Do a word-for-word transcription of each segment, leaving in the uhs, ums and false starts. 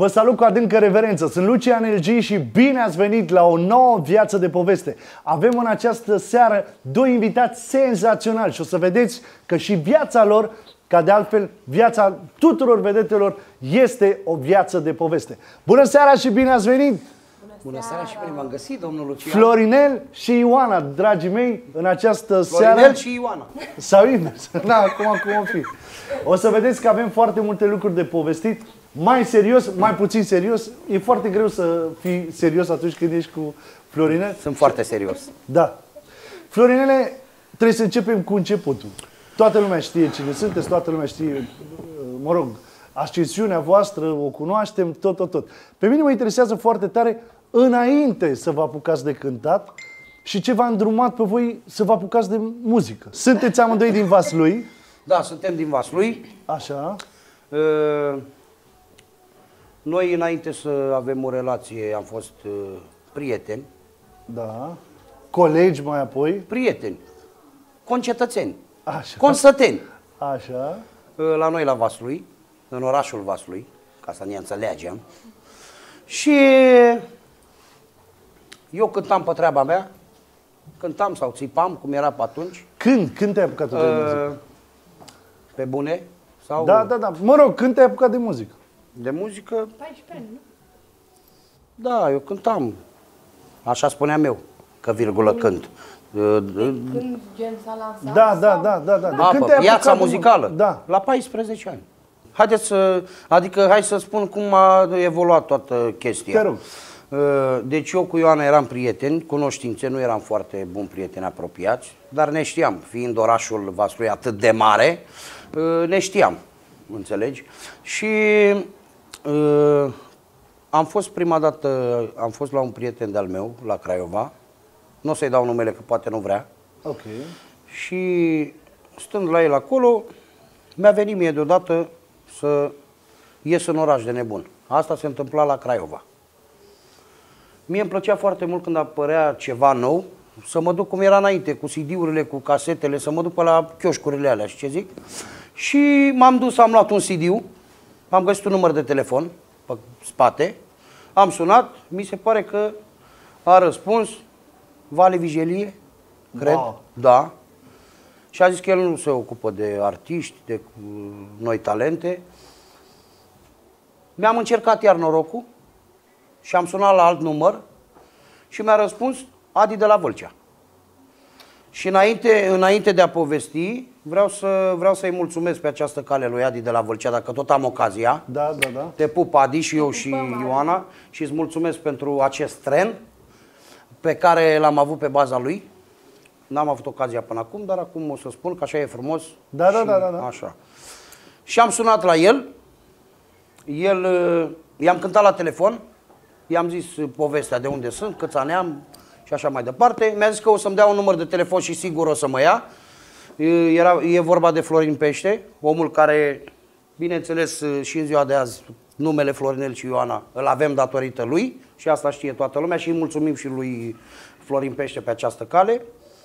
Vă salut cu adâncă reverență, sunt Lucian L G și bine ați venit la o nouă viață de poveste. Avem în această seară doi invitați senzaționali și o să vedeți că și viața lor, ca de altfel viața tuturor vedetelor, este o viață de poveste. Bună seara și bine ați venit! Bună seara și bine v-am găsit, domnul Lucian. Florinel și Ioana, dragii mei, în această Florinel seară... și Ioana. Sau invers. Da, acum cum o fi. O să vedeți că avem foarte multe lucruri de povestit. Mai serios, mai puțin serios. E foarte greu să fii serios atunci când ești cu Florinel. Sunt foarte serios. Da. Florinele, trebuie să începem cu începutul. Toată lumea știe cine sunteți, toată lumea știe, mă rog, ascensiunea voastră, o cunoaștem, tot, tot, tot. Pe mine mă interesează foarte tare, înainte să vă apucați de cântat și ce v-a îndrumat pe voi să vă apucați de muzică. Sunteți amândoi din Vaslui? Da, suntem din Vaslui. Așa. Noi, înainte să avem o relație, am fost prieteni. Da. Colegi mai apoi? Prieteni. Concetățeni. Așa. Consăteni. Așa. La noi la Vaslui, în orașul Vaslui, ca să ne înțelegem. Și eu cântam pe treaba mea, cântam sau țipam, cum era pe atunci. Când? Când te-ai apucat de uh, muzică? Pe bune? Sau... Da, da, da. Mă rog, când te-ai apucat de muzică? De muzică? paisprezece ani, nu? Da, eu cântam. Așa spuneam eu, că virgulă cânt. Când gen s-a lansat? Da, da, da, da, da. De când te-ai Viața apucat de muzicală? Da. La paisprezece ani. Haideți să, adică hai să spun cum a evoluat toată chestia. Te rog. Deci eu cu Ioana eram prieteni, cunoștințe, nu eram foarte buni prieteni apropiați, dar ne știam, fiind orașul Vaslui atât de mare, ne știam, înțelegi? Și uh, am fost prima dată, am fost la un prieten de-al meu, la Craiova, nu o să-i dau numele că poate nu vrea. Ok. Și stând la el acolo, mi-a venit mie deodată să ies în oraș de nebun. Asta se întâmpla la Craiova. Mie îmi plăcea foarte mult când apărea ceva nou, să mă duc cum era înainte, cu C D-urile, cu casetele, să mă duc pe la chioșcurile alea, și ce zic. Și m-am dus, am luat un C D-ul, am găsit un număr de telefon pe spate, am sunat, mi se pare că a răspuns Vale Vigelie, cred, Wow. da. Și a zis că el nu se ocupă de artiști, de noi talente. Mi-am încercat iar norocul și am sunat la alt număr și mi-a răspuns Adi de la Vâlcea. Și înainte, înainte de a povesti, vreau, să, vreau să-i mulțumesc pe această cale lui Adi de la Vâlcea, dacă tot am ocazia. Da, da, da. Te pup, Adi, și eu și Ioana, și îți mulțumesc pentru acest tren pe care l-am avut pe baza lui. N-am avut ocazia până acum, dar acum o să spun că așa e frumos. Da, da, și da, da, da. Așa. Și am sunat la el, el i-am cântat la telefon, i-am zis povestea de unde sunt, câți ani am și așa mai departe. Mi-a zis că o să-mi dea un număr de telefon și sigur o să mă ia. Era, e vorba de Florin Pește, omul care, bineînțeles, și în ziua de azi, numele Florinel și Ioana îl avem datorită lui și asta știe toată lumea și îi mulțumim și lui Florin Pește pe această cale.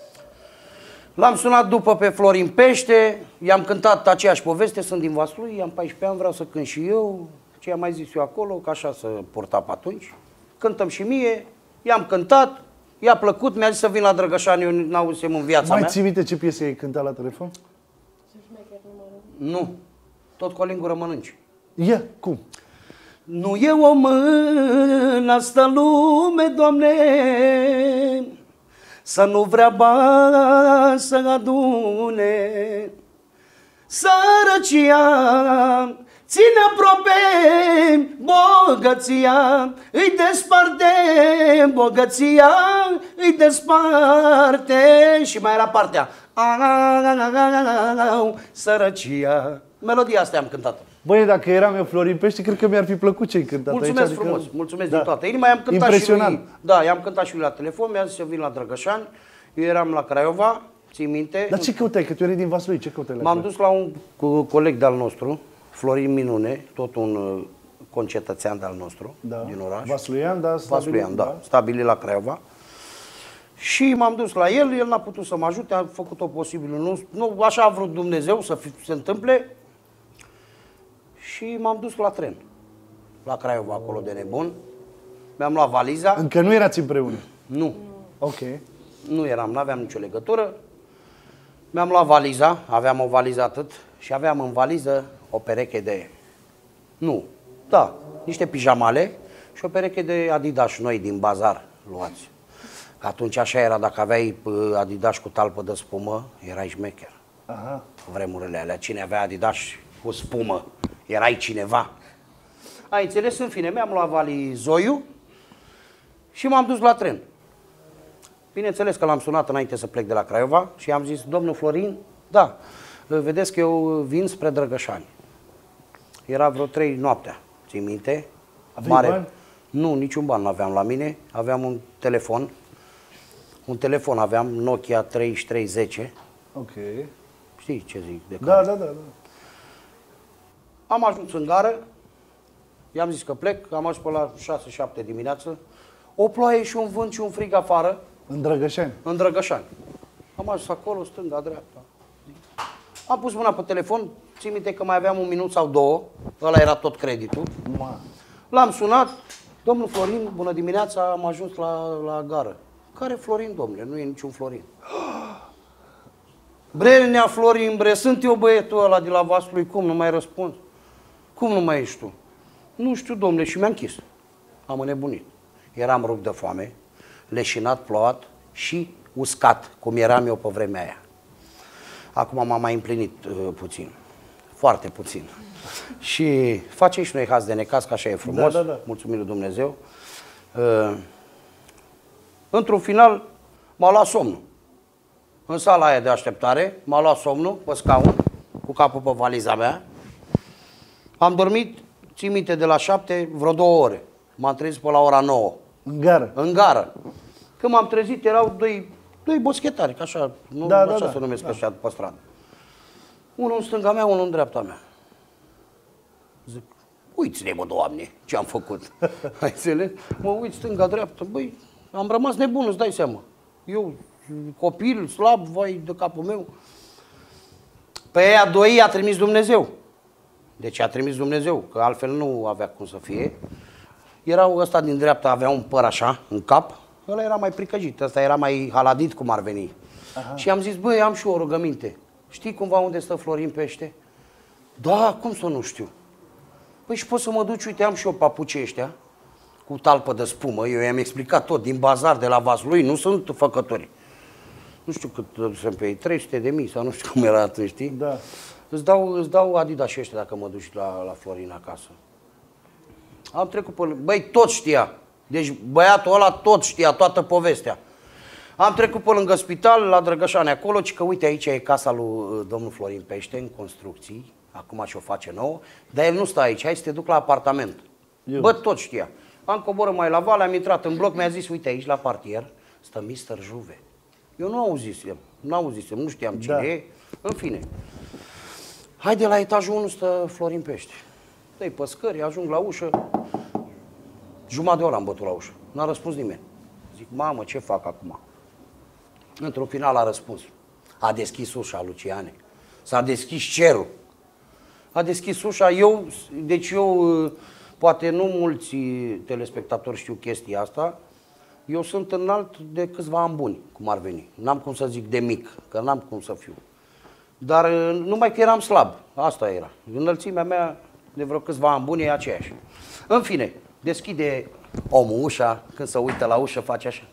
L-am sunat după pe Florin Pește, i-am cântat aceeași poveste, sunt din Vaslui, am paisprezece ani, vreau să cânt și eu, ce am mai zis eu acolo, că așa să purta pe atunci. Cântăm și mie, i-am cântat, i-a plăcut, mi-a zis să vin la Drăgășani, eu n-auzisem în viața Mai mea. ții minte ce piesă ai cântat la telefon? Nu, tot cu o lingură mănânci. Ia, cum? Nu e o mână asta lume, Doamne, să nu vrea bani să adune. Sărăcia ține aproape bogăția, îi desparte bogăția, îi desparte. Și mai era partea sărăcia. Melodia asta am cântat. Băi, dacă eram eu Florin Pește, cred că mi-ar fi plăcut ce-ai cântat. Mulțumesc aici, adică... frumos, mulțumesc Da. din toată inima. I-am cântat Impresionant. și lui, da, i-am cântat și lui la telefon, mi-a zis să vin la Drăgășani. Eu eram la Craiova, ții minte. Dar ce căutai? Că tu erai din Vaslui, ce căutai la M-am Craiova? dus la un co- coleg de-al nostru, Florin Minune, tot un uh, concetățean de-al nostru, Da. din oraș. Vasluian, da. Vasluian, da, stabilit la Craiova. Și m-am dus la el, el n-a putut să mă ajute, a făcut tot posibilul. Nu, nu, așa a vrut Dumnezeu să fi, se întâmple. Și m-am dus la tren. la Craiova, acolo de nebun. Mi-am luat valiza. Încă nu erați împreună? Nu. Ok. Nu eram, nu aveam nicio legătură. Mi-am luat valiza, aveam o valiză atât și aveam în valiză o pereche de... Nu, da, niște pijamale și o pereche de Adidas noi din bazar luați. Că atunci așa era, dacă aveai Adidas cu talpă de spumă, erai șmecher. Aha. Vremurile alea, cine avea Adidas cu spumă, erai cineva. Ai înțeles? În fine, mi-am luat valizoiul și m-am dus la tren. Bineînțeles că l-am sunat înainte să plec de la Craiova și am zis, domnul Florin, da, vedeți că eu vin spre Drăgășani. Era vreo trei noaptea, ții minte? Aveai mare... bani? Nu, niciun ban nu aveam la mine, aveam un telefon, un telefon aveam, Nokia treizeci și trei zece. Ok. Știi ce zic? De da, da, da, da. Am ajuns în gară, i-am zis că plec, am ajuns pe la șase șapte dimineață, o ploaie și un vânt și un frig afară. În Drăgășani? În Drăgășani. Am ajuns acolo, stânga, dreapta. Am pus mâna pe telefon, țin minte că mai aveam un minut sau două, ăla era tot creditul. L-am sunat, domnul Florin, bună dimineața, am ajuns la, la gară. Care Florin, domnule? Nu e niciun Florin. Bre, nea Florin, bre, sunt eu băietul ăla de la Vaslui, cum nu mai răspuns? Cum nu mai ești tu? Nu știu, domnule, și mi-a închis. Am înnebunit. Eram rupt de foame, leșinat, plouat și uscat, cum eram eu pe vremea aia. Acum m-am mai împlinit uh, puțin, foarte puțin. Și facem și noi haz de necaz, că așa e frumos, da, da, da. Mulțumim lui Dumnezeu. Uh, Într-un final m-a luat somnul. În sala aia de așteptare m-a luat somnul pe scaun, cu capul pe valiza mea. Am dormit, țin minte, de la șapte, vreo două ore. M-am trezit pe la ora nouă. În gară? În gară. Când m-am trezit erau doi, doi boschetari, că așa, nu, da, așa da, se da, numesc da. așa pe stradă. Unul în stânga mea, unul în dreapta mea. Zic, uiți-ne, mă, Doamne, ce am făcut. Ai înțeles? Mă uit stânga-dreapta, băi, am rămas nebun, îți dai seama. Eu, copil, slab, vai de capul meu. Pe aia doi i-a trimis Dumnezeu. Deci a trimis Dumnezeu, că altfel nu avea cum să fie. Erau ăsta din dreapta, avea un păr așa, în cap. Ăla era mai pricăjit, ăsta era mai haladit, cum ar veni. Aha. Și am zis, băi, am și o rugăminte. Știi cumva unde stă Florin Pește? Da, cum să nu știu? Păi și poți să mă duci, uite, am și eu papucii ăștia, cu talpă de spumă. Eu i-am explicat tot, din bazar, de la Vaslui, nu sunt făcători. Nu știu cât sunt pe ei, trei sute de mii sau nu știu cum era atunci, știi? Da. Îți dau, îți dau Adidas și ăștia dacă mă duci la, la Florin acasă. Am trecut pe... Băi, tot știa. Deci băiatul ăla tot știa, toată povestea. Am trecut pe lângă spital, la Drăgășani acolo, ci că uite, aici e casa lui domnul Florin Pește, în construcții. Acum și-o face nouă. Dar el nu stă aici, hai să te duc la apartament. Eu. Bă, tot știa. Am coborât mai la vale, am intrat în bloc, mi-a zis, uite, aici la partier stă mister Juve. Eu nu auzisem, nu auzisem, nu știam cine da. e. În fine. Haide, la etajul unu stă Florin Pește. Dă-i pe scări, ajung la ușă. Jumătate de oră am bătut la ușă. N-a răspuns nimeni. Zic, mamă, ce fac acum? Într-un final a răspuns. A deschis ușa, Luciane. S-a deschis cerul. A deschis ușa, eu, deci eu, poate nu mulți telespectatori știu chestia asta, eu sunt înalt de câțiva ani buni, cum ar veni. N-am cum să zic de mic, că n-am cum să fiu. Dar numai că eram slab, asta era. Înălțimea mea de vreo câțiva ani buni e aceeași. În fine, deschide omul ușa, când se uită la ușă face așa.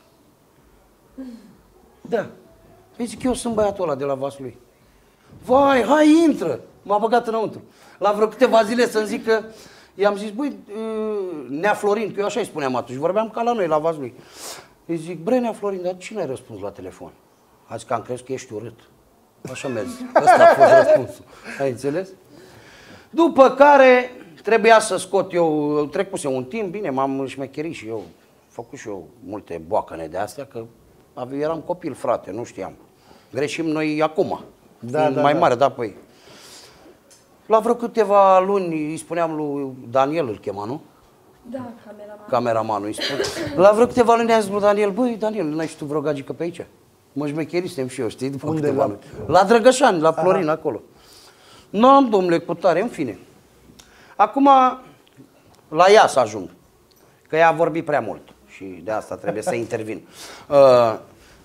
Da. Păi zic, eu sunt băiatul ăla de la Vaslui. Vai, hai, intră! M-a băgat înăuntru. La vreo câteva zile să-mi zic că i-am zis, băi, Nea Florin, că eu așa îi spuneam atunci, vorbeam ca la noi, la Vaslui. Îi zic, bre, Nea Florin, dar cine ai răspuns la telefon? A zis că am crezut că ești urât. Așa mi-a zis. Ăsta a fost răspunsul. Ai înțeles? După care trebuia să scot eu, trecuse un timp, bine, m-am șmecherit și eu, făcut și eu multe boacăne de astea, că eram copil, frate, nu știam. Greșim noi acum, da, da, mai da. mare, da, păi. La vreo câteva luni îi spuneam lui Daniel, îl chema, nu? Da, cameraman. Cameramanul îi spune. La vreo câteva luni a zis lui Daniel, băi, Daniel, n-ai și tu vreo gagică pe aici? Mă șmecherisem și eu, știi, după unde, câteva la... luni. La Drăgășani, la Florin, acolo. Nu am, domnule, cu tare, în fine. Acum, la ea să ajung. Că ea a vorbit prea mult și de asta trebuie să intervin. Uh,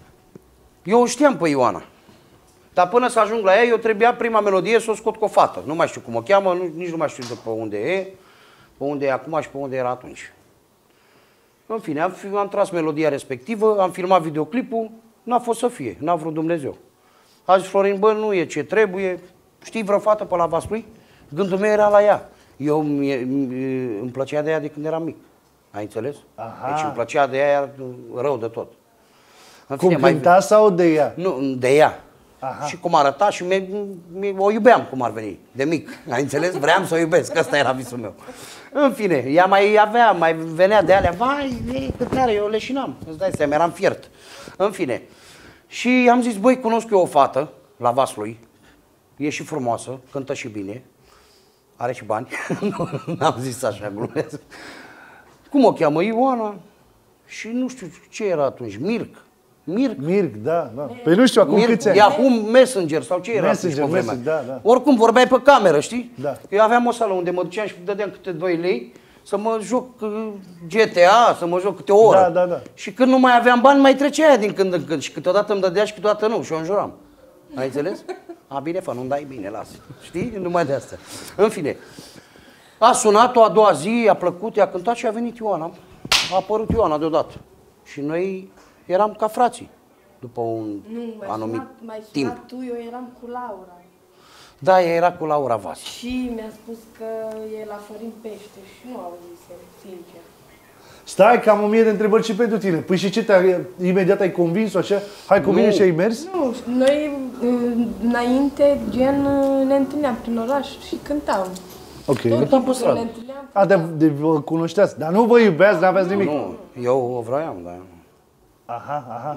eu știam pe Ioana. Dar până să ajung la ea, eu trebuia prima melodie să o scot cu o fată. Nu mai știu cum o cheamă, nu, nici nu mai știu de pe unde e, pe unde e acum și pe unde era atunci. În fine, am, am tras melodia respectivă, am filmat videoclipul, n-a fost să fie, n-a vrut Dumnezeu. A zis Florin, bă, nu e ce trebuie, știi vreo fată pe la Vaslui? Gândul meu era la ea. Eu îmi plăcea de ea de când eram mic. Ai înțeles? Aha. Deci îmi plăcea de ea rău de tot. În cum fine, cânta mai... sau de ea? Nu, de ea. Aha. Și cum arăta și mi, mi, o iubeam cum ar veni, de mic. Ai înțeles? Vreau să o iubesc, ăsta era visul meu. În fine, ea mai avea, mai venea de alea, vai, ei, cât are, eu leșinam, îți dai seama, eram fiert. În fine. Și am zis, băi, cunosc eu o fată la Vaslui, e și frumoasă, cântă și bine, are și bani, n-am zis așa, glumesc. Cum o cheamă? Ioana? Și nu știu ce era atunci, Mirc. Mirc? Mirc, da, da. Păi nu știu, acum Mirc, câți ani? Yahoo Messenger sau ce era Messenger, atunci pe Messenger, da, da. Oricum vorbeai pe cameră, știi? Da. Eu aveam o sală unde mă duceam și dădeam câte doi lei să mă joc G T A, să mă joc câte o oră. Da, da, da. Și când nu mai aveam bani, mai trecea aia din când în când. Și câteodată îmi dădea și câteodată nu. Și eu înjuram. Ai înțeles? A, bine, fă, nu-mi dai bine, lasă. Știi? Numai de asta. În fine. A sunat-o a doua zi, a plăcut, i-a cântat și a venit Ioana. A apărut Ioana deodată. Și noi eram ca frații. După un nu, mai anumit sunat, mai timp. sunat tu, eu eram cu Laura. Da, ea era cu Laura Vas. Și mi-a spus că e la Florin Pește și nu auzisem, sincer. Stai, că am o mie de întrebări și pentru tine. Păi și ce, te imediat ai convins-o așa? Hai cu Nu. mine și ai mers? Nu, noi înainte, gen, ne întâlneam prin oraș și cântam. Ok. Cântam pe stradă. Ne întâlneam. A, de, de vă cunoșteați, dar nu vă iubeați, n-aveați nimic. Nu, eu o vroiam, dar... Aha, aha.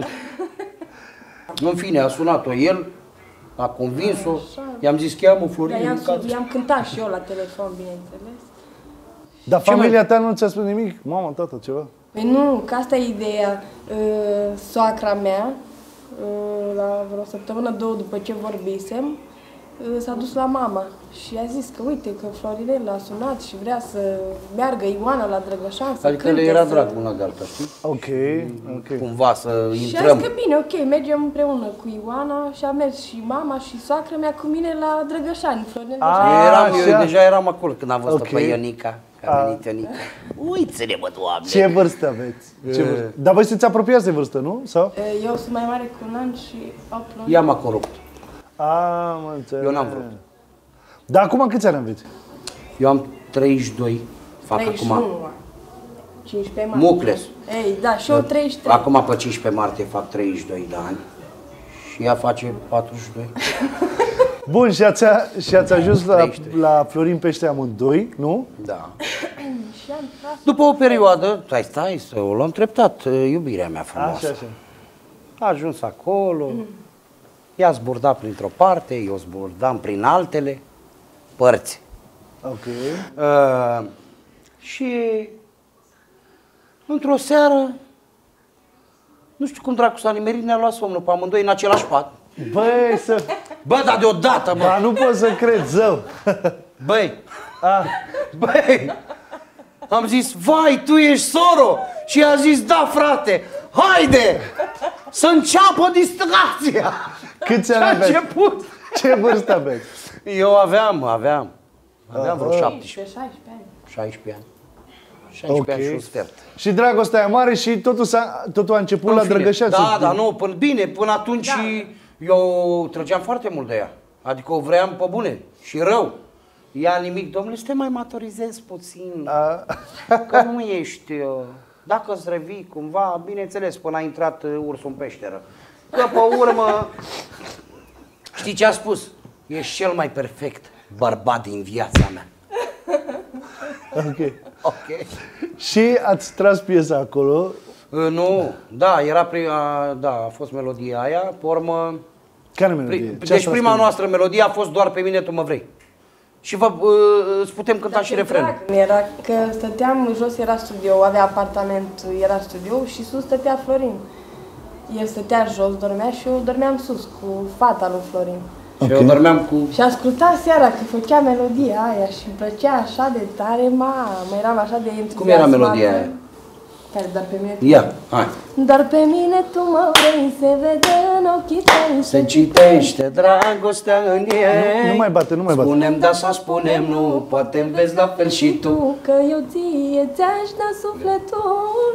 În fine, a sunat-o el, a convins-o, i-am zis, cheamă Florin. Dar i-am, Mâncați. i-am cântat și eu la telefon, bineînțeles. Dar Ce familia mai- ta nu ți-a spus nimic? Mama, tată, ceva? Păi nu, că asta e ideea. Uh, Soacra mea, uh, la vreo săptămână, două după ce vorbisem, uh, s-a dus la mama și a zis că uite că Florinel a sunat și vrea să meargă Ioana la Drăgășan să Adică cânte. le era să... drag una de alta, știi? Ok, ok. Cumva să Și a intrăm. zis că bine, ok, mergem împreună cu Ioana și a mers și mama și soacra mea cu mine la Drăgășani. Florinel A, deja- Eu, eram, eu așa. deja eram acolo când am văzut-o Ok. pe Ionica, că a venit Ionica. Uite-ne, bă, Doamne! Ce vârstă aveți? Ce vârstă? Dar voi sunteți apropiați de vârstă, nu? Sau? Uh, Eu sunt mai mare cu un an și opt luni. Ea m-a corupt. A, mă înțeleg. Eu n-am vrut. Dar acum câți ani aveți? Eu am treizeci și doi, fac treizeci și acum. unu. cincisprezece martie. Mucles. Ei, da, și eu treizeci și trei. Acum pe cincisprezece martie fac treizeci și doi de ani. Și ea face patruzeci și doi. Bun, și ați, și ați ajuns la, treizeci și trei. la Florin Pește amândoi, nu? Da. Și am tras. După o perioadă, stai, stai, să o luăm treptat, iubirea mea frumoasă. Așa, așa. A ajuns acolo, ea zburda printr-o parte, eu zburdam prin altele părți. Ok. Uh, și într-o seară, nu știu cum dracu s-a nimerit, ne-a luat somnul pe amândoi în același pat. Băi, să... Bă, dar deodată, bă! Dar nu pot să cred, zău. Băi, A, băi! Am zis, vai, tu ești soro! Și a zis, da, frate, haide! Să înceapă distracția! câți Și ani a aveți? început! Ce vârstă aveți? Eu aveam, aveam, aveam vreo Aha. șaptesprezece, Pe șaisprezece ani. șaisprezece ani. șaisprezece ani și un sfert. Și dragostea e mare și totul, s-a, totul a început la În fine, Drăgășani. Da, da, nu, până, bine, până atunci Da. eu trăgeam foarte mult de ea. Adică o vreau pe bune și rău. Ea nimic, domnule, să te mai maturizezi puțin, A, că nu ești... uh, Dacă îți revii cumva, bineînțeles, până a intrat uh, ursul în peșteră. Că pe urmă, știi ce a spus? Ești cel mai perfect bărbat din viața mea. ok. Ok. Și ați tras piesa acolo. Uh, nu, da, era prima, da, a fost melodia aia, pe urmă... Care melodie? Pri, Ce deci ați prima tras pe- noastră melodie a fost Doar pe mine tu mă vrei. Și vă, uh, îți putem cânta Dar și ce refrenul. drag mi era că stăteam, jos era studio, avea apartament, era studio și sus stătea Florin. El stătea jos, dormea și eu dormeam sus cu fata lui Florin. Okay. Și eu dormeam cu... Și asculta seara că făcea melodia aia și îmi plăcea așa de tare, mamă, eram așa de entuziasmată. Cum era melodia aia? Care, dar pe mine... Ia, hai. Dar pe mine tu mă vrei, se vede în ochii tăi, se citește dragostea în ei. Nu, nu mai bate, nu mai bate. Spunem da sau spunem nu, poate îmi vezi la fel și tu. Că eu ție ți-aș da sufletul.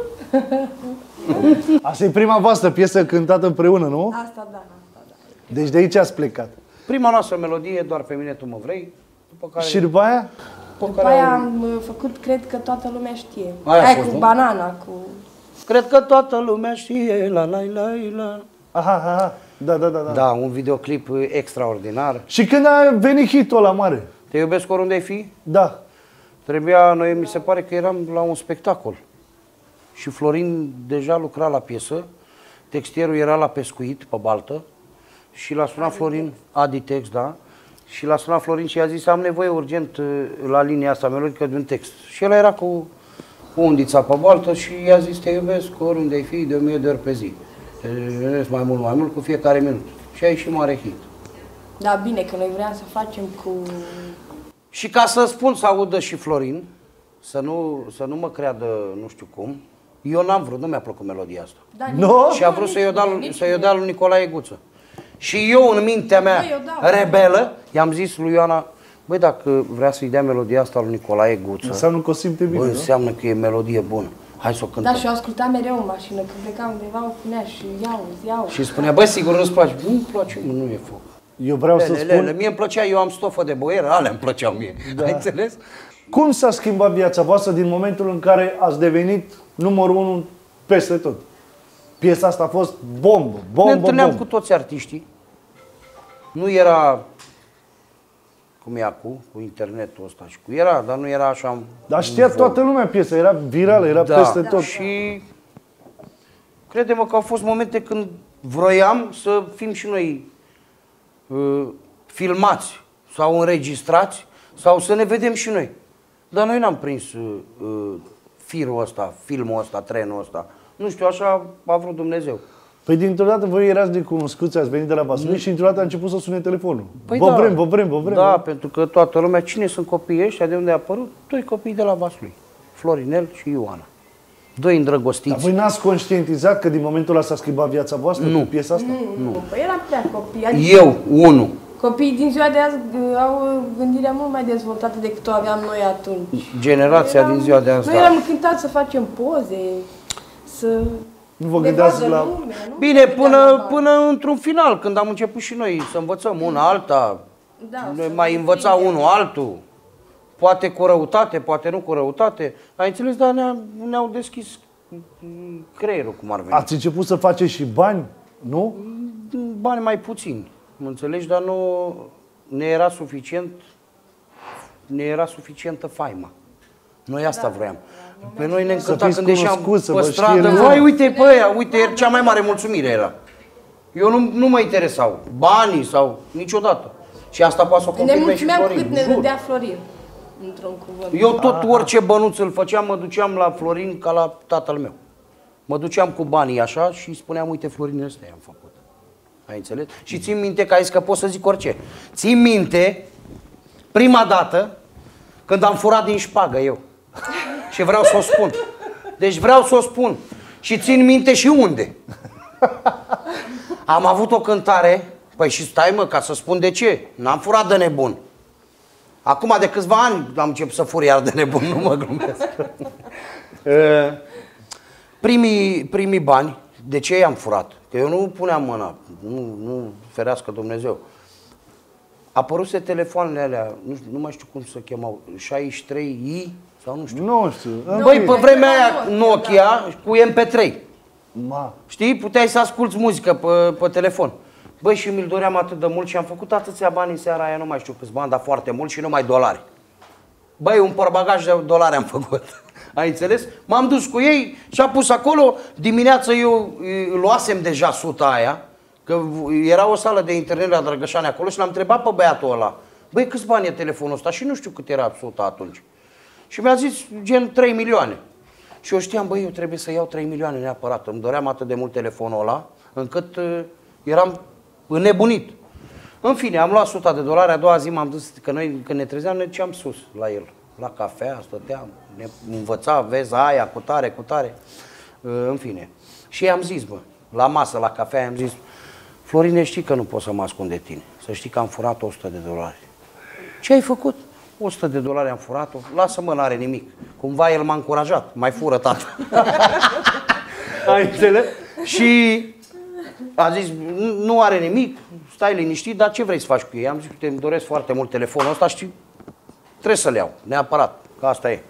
Asta e prima voastră piesă cântată împreună, nu? Asta da, asta da. Deci de aici ați plecat. Prima noastră melodie, Doar pe mine tu mă vrei. După care... Și după aia? După aia am uh, făcut, cred că toată lumea știe. Aia a Aia fost, cu nu? banana, cu... Cred că toată lumea știe, la la la la. Aha, aha, da, da, da, da. Da, un videoclip extraordinar. Și când a venit hitul ăla mare? Te iubesc oriunde ai fi? Da. Trebuia, noi mi se pare că eram la un spectacol. Și Florin deja lucra la piesă, textierul era la pescuit, pe baltă, și l-a sunat Florin, Aditex, da, și l-a sunat Florin și i-a zis, am nevoie urgent la linia asta melodică de un text. Și el era cu undița pe baltă și i-a zis, te iubesc oriunde ai fi, de o mie de ori pe zi. Te iubesc mai mult, mai mult, cu fiecare minut. Și a ieșit mare hit. Da, bine, că noi vreau să facem cu... Și ca să spun să audă și Florin, să nu, să nu mă creadă nu știu cum, eu n-am vrut, nu mi-a plăcut melodia asta. Da, Nu? Și a vrut să-i o dea, să-i dea lui Nicolae Guță. Și eu, în mintea mea rebelă, i-am zis lui Ioana, băi, dacă vrea să-i dea melodia asta lui Nicolae Guță, Înseamnă că o simte bine, bă, nu? înseamnă că e melodie bună. Hai să o cântăm. Da, și o ascultam mereu în mașină, când plecam undeva, o punea și iau, iau. Și spunea, băi, sigur nu-ți place. Nu-mi place, mă, nu e foc. Eu vreau să Lele, spun... lele. Mie îmi plăcea, eu am stofă de boier, alea îmi plăceau mie. Da. Ai înțeles? Cum s-a schimbat viața voastră din momentul în care ați devenit numărul unu peste tot? Piesa asta a fost bombă, bombă, Ne întâlneam bombă. cu toți artiștii. Nu era cum e acum, cu internetul ăsta și cu era, dar nu era așa. Dar știa toată lumea piesa, era virală, era da. peste tot. Și crede-mă că au fost momente când vroiam să fim și noi uh, filmați sau înregistrați sau să ne vedem și noi. Dar noi n-am prins uh, uh, firul ăsta, filmul ăsta, trenul ăsta. Nu știu, așa a vrut Dumnezeu. Păi dintr-o dată voi erați necunoscuți, ați venit de la Vaslui și dintr-o dată a început să sune telefonul. Păi vă da. vrem, vă vrem, vă vrem. Da, vă... pentru că toată lumea, cine sunt copiii ăștia, de unde a apărut? Doi copii de la Vaslui, Florinel și Ioana. Doi îndrăgostiți. Dar voi n-ați conștientizat că din momentul ăla s-a schimbat viața voastră Nu. cu piesa asta? Nu, nu. Păi eram prea copii. Adică Eu, unu. copiii din ziua de azi uh, au gândirea mult mai dezvoltată decât o aveam noi atunci. Generația Eram- din ziua de azi. Noi da. eram cântați să facem poze, să... Nu vă ne gândeați vadă la... lumea, nu? Bine, Gândeam la până, bani. până într-un final, când am început și noi să învățăm una alta, Da, noi să mai ne învăța prindem. unul altul, poate cu răutate, poate nu cu răutate. Ai înțeles, dar ne-a, ne-au deschis mm, creierul, cum ar veni. Ați început să faceți și bani, nu? Bani mai puțini, mă înțelegi, dar nu ne era suficient, ne era suficientă faima. Noi asta vroiam. Pe noi ne încânta fiți când ieșeam cunoscuți, să pe vă știe stradă, lumea. vai, uite pe ăia, uite, cea mai mare mulțumire era. Eu nu, nu mă interesau banii sau niciodată. Și asta poate să o Ne confirme și mulțumeam Florin. cât ne jur. dădea Florin, într-un cuvânt. Eu tot orice bănuț îl făceam, mă duceam la Florin ca la tatăl meu. Mă duceam cu banii așa și îi spuneam, uite, Florin, ăsta i-am făcut. Ai înțeles? Și țin minte că ai zis că pot să zic orice. Țin minte, prima dată, când am furat din șpagă eu. Și vreau să o spun. Deci vreau să o spun. Și țin minte și unde. Am avut o cântare, păi și stai mă, ca să spun de ce. N-am furat de nebun. Acum de câțiva ani am început să fur iar de nebun, nu mă glumesc. primii, primii bani, de ce i-am furat? Că eu nu puneam mâna, nu, nu ferească Dumnezeu. Apăruse telefoanele alea, nu, știu, nu mai știu cum se chemau, șaizeci și trei i sau nu știu. Nu știu. Băi, pe vremea aia Nokia cu M P trei. Ma. Știi? Puteai să asculți muzică pe, pe telefon. Băi, și mi-l doream atât de mult și am făcut atâția bani în seara aia, nu mai știu câți bani, dar foarte mult și numai dolari. Băi, un portbagaj de dolari am făcut. Ai înțeles? M-am dus cu ei și am pus acolo. Dimineața eu luasem deja suta aia, că era o sală de internet la Drăgășani acolo și l-am întrebat pe băiatul ăla. Băi, câți bani e telefonul ăsta? Și nu știu cât era suta atunci. Și mi-a zis, gen, trei milioane. Și eu știam, băi, eu trebuie să iau trei milioane neapărat. Îmi doream atât de mult telefonul ăla, încât uh, eram înnebunit. În fine, am luat o sută de dolari, a doua zi m-am dus, că noi când ne trezeam, ne duceam sus la el. La cafea, stăteam, ne învăța, vezi, aia, cu tare, cu tare. În fine. Și i-am zis, bă, la masă, la cafea, i-am zis, Florine, știi că nu pot să mă ascund de tine. Să știi că am furat o sută de dolari. Ce ai făcut? o sută de dolari am furat-o, lasă-mă, n-are nimic. Cumva el m-a încurajat, mai fură, tată. Ai înțeles? Și a zis, nu are nimic, stai liniștit, dar ce vrei să faci cu ei? Am zis, uite, îmi doresc foarte mult telefonul ăsta și trebuie să-l iau, neapărat, că asta e.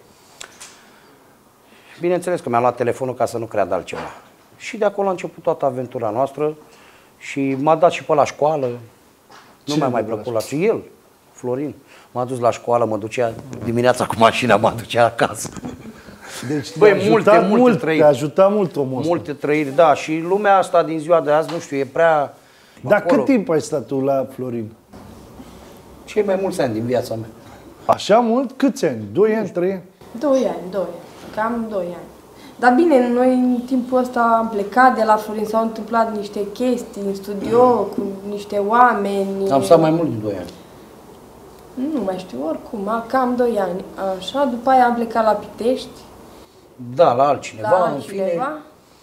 Bineînțeles că mi-am luat telefonul ca să nu creadă altceva. Și de acolo a început toată aventura noastră și m-a dat și pe la școală. Nu mi-a mai plăcut la ce el, Florin. M-a dus la școală, mă ducea dimineața cu mașina, mă ducea acasă. Deci băi, multe, multe mult, trăiri. Te-a ajutat mult omul ăsta. Multe trăiri, da. Și lumea asta din ziua de azi, nu știu, e prea... Dar acolo. cât timp ai stat tu la Florin? Cei mai mulți ani din viața mea. Așa mult? Câți ani? Doi ani, trei ani? Doi ani, doi ani. Cam doi ani. Dar bine, noi în timpul ăsta am plecat de la Florin, s-au întâmplat niște chestii în studio, cu niște oameni. Am stat mai mult de doi ani. Nu mai știu, oricum, cam doi ani. Așa, după aia am plecat la Pitești. Da, la altcineva, La în fine. altcineva.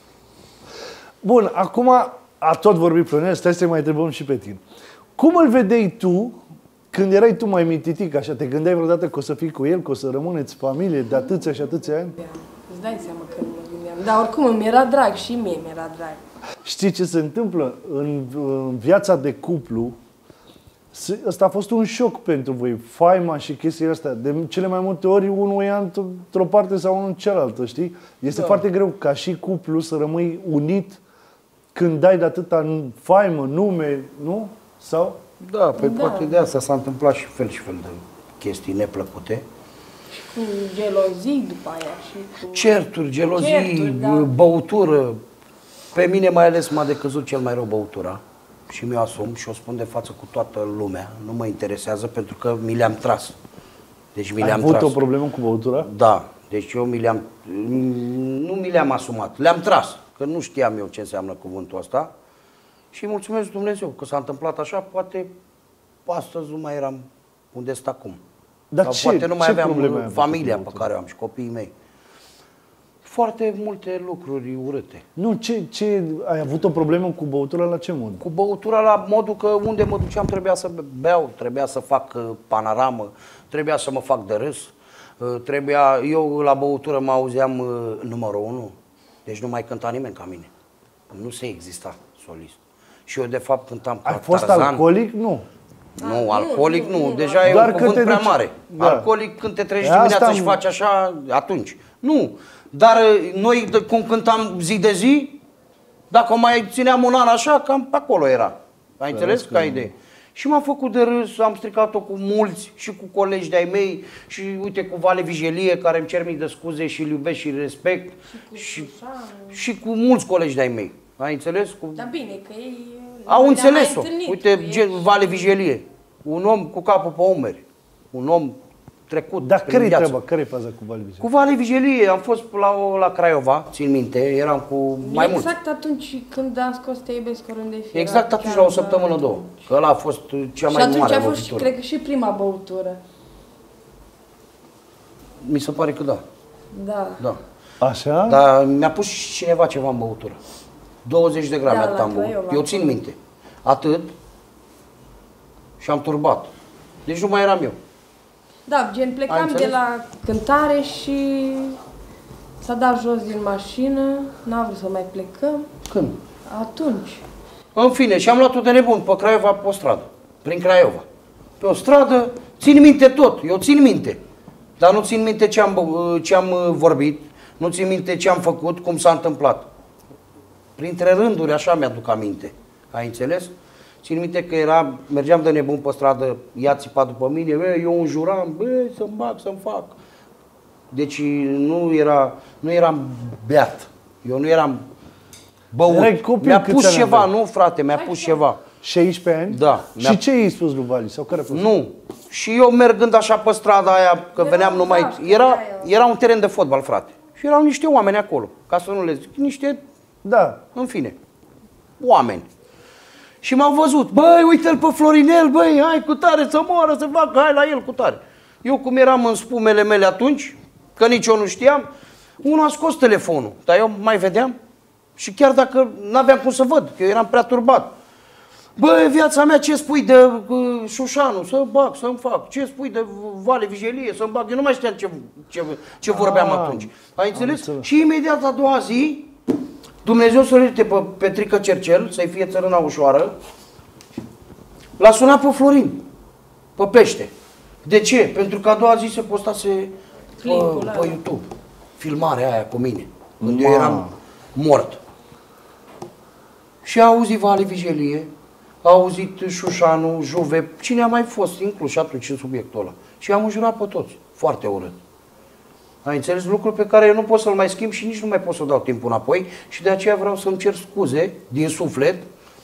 Bun, acum a tot vorbit Florin, stai să mai întrebăm și pe tine. Cum îl vedeai tu când erai tu mai mititic, așa, te gândeai vreodată că o să fii cu el, că o să rămâneți familie de atâția și atâția ani? Îți dai seama că nu mă gândeam. Dar oricum îmi era drag și mie mi-era drag. Știi ce se întâmplă? În, în viața de cuplu, ăsta a fost un șoc pentru voi, faima și chestiile astea. De cele mai multe ori unul ia într-o parte sau unul în cealaltă, știi? Este da. foarte greu ca și cuplu să rămâi unit când dai de atâta faimă, nume, nu? Sau? Da, pe Da. poate de asta s-a întâmplat și fel și fel de chestii neplăcute. Și cu gelozii după aia și cu... Certuri, gelozii, Certuri, da. băutură. Pe mine mai ales m-a decăzut cel mai rău băutura. Și mi-o asum și o spun de față cu toată lumea. Nu mă interesează pentru că mi le-am tras. Deci mi Ai le-am avut tras. o problemă cu băutura? Da. Deci eu mi le-am... Nu mi le-am asumat. Le-am tras. Că nu știam eu ce înseamnă cuvântul ăsta. Și mulțumesc Dumnezeu că s-a întâmplat așa. Poate astăzi nu mai eram unde sunt acum. Dar Sau ce, poate nu mai ce aveam probleme ai avut familia cu pe care o am și copiii mei. Foarte multe lucruri urâte. Nu, ce, ce, ai avut o problemă cu băutura la ce mod? Cu băutura la modul că unde mă duceam trebuia să beau, trebuia să fac uh, panoramă, trebuia să mă fac de râs, uh, trebuia, eu la băutură mă auzeam uh, numărul unu, deci nu mai cânta nimeni ca mine. Nu se exista solist. Și eu de fapt cântam ca Ai fost Tarzan. alcoolic? Nu. Nu, alcoolic nu, deja e Doar un că cuvânt te prea duci- mare. Da. Alcoolic când te trezești E, asta dimineața am- și faci așa, atunci. Nu, dar uh, noi de- cum cântam zi de zi, dacă mai țineam un an așa, cam pe acolo era. Ai înțeles ca idee? Și m-am făcut de râs, am stricat-o cu mulți și cu colegi de-ai mei și uite cu Vale Vigelie, care îmi cer mii de scuze și îl iubesc și îl respect și, și cu mulți colegi de-ai mei. Ai înțeles? Cu... Dar bine, că ei... Au ne-am înțeles-o. mai întâlnit Uite, cu gen, ei. Vale Vigelie, un om cu capul pe umeri, un om trecut Dar prin care-i viață. treaba? Care-i faza cu Valvizie? Cu Vale Vigelie, am fost la, la Craiova, țin minte, eram cu mai mulți. Exact atunci când am scos Te iubesc oriunde fi. Exact era atunci, chiar la o săptămână, două. Că ăla a fost cea Și mai atunci mare a fost, și, lovitură. cred că și prima băutură. Mi se pare că da. Da. da. Așa? Dar mi-a pus și cineva ceva în băutură. douăzeci de grame Da, atât la am băut. Craiova. Eu țin minte. Atât. Și am turbat. Deci nu mai eram eu. Da, gen Ai plecam înțeles? de la cântare și s-a dat jos din mașină, n-a vrut să mai plecăm. Când? Atunci. În fine, și am luat-o de nebun pe Craiova, pe o stradă. Prin Craiova. Pe o stradă, țin minte tot. Eu țin minte. Dar nu țin minte ce am, bă- ce am uh, vorbit, nu țin minte ce am făcut, cum s-a întâmplat. Printre rânduri, așa mi-aduc aminte. Ai înțeles? Țin minte că era, mergeam de nebun pe stradă, ea țipa după mine, bă, eu înjuram, bă, să-mi bag, să-mi fac. Deci nu, era, nu eram beat. Eu nu eram băut. Erai copil, Mi-a câți pus ani ceva, aveai? nu frate, mi-a pus ceva. șaisprezece ani? Da. Și ce i-ai spus lui Vali? Sau care a fost? Nu. Și eu mergând așa pe strada aia, că Era veneam un numai... cască, Era, da, era un teren de fotbal, frate. Și erau niște oameni acolo, ca să nu le zic, niște, Da. în fine, oameni. Și m-au văzut, băi, uite-l pe Florinel, băi, hai cu tare să moară, să facă, hai la el cu tare. Eu cum eram în spumele mele atunci, că nici eu nu știam, unul a scos telefonul, dar eu mai vedeam și chiar dacă n-aveam cum să văd, că eu eram prea turbat. Băi, viața mea, ce spui de uh, Șușanu, să bag, să-mi fac, ce spui de Vale Vigelie, să-mi bag, eu nu mai știam ce, ce, ce vorbeam Ah, atunci. Ai înțeles? înțeles. Și imediat a doua zi, Dumnezeu să-l ierte pe Petrică Cercel, să-i fie țărâna ușoară, l-a sunat pe Florin, pe pește. De ce? Pentru că a doua zi se postase pe, Clipul pe ăla. YouTube filmarea aia cu mine, când eu eram mort. Și a auzit Vale Vigelie, a auzit Șușanu, Juve, cine a mai fost inclus atunci în subiectul ăla. Și am înjurat pe toți, foarte urât. Ai înțeles lucruri pe care eu nu pot să-l mai schimb și nici nu mai pot să dau timpul înapoi și de aceea vreau să-mi cer scuze din suflet